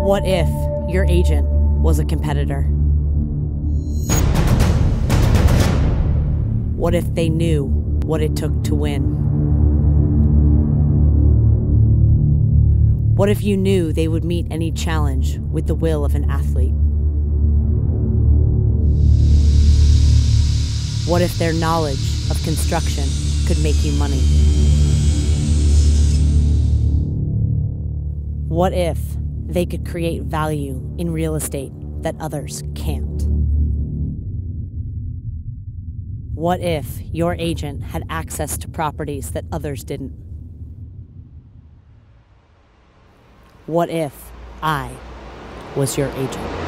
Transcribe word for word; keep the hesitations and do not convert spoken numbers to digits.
What if your agent was a competitor? What if they knew what it took to win? What if you knew they would meet any challenge with the will of an athlete? What if their knowledge of construction could make you money? What if they could create value in real estate that others can't? What if your agent had access to properties that others didn't? What if I was your agent?